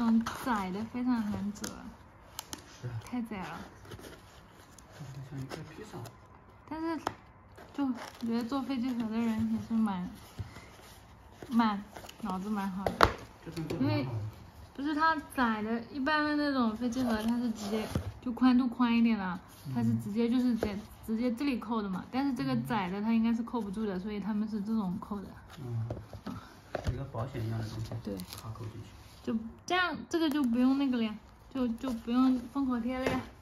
种窄的非常难折， 是啊， 太窄了。 像一块披萨。 但是，就我觉得做飞机盒的人也是脑子蛮好的，因为不是它窄的，一般的那种飞机盒它是直接就宽度宽一点了，它是直接就是直接这里扣的嘛，但是这个窄的它应该是扣不住的，所以他们是这种扣的。 一个保险一样的东西。 对， 卡扣进去。 就这样，这个就不用那个了呀，就不用封口贴了呀。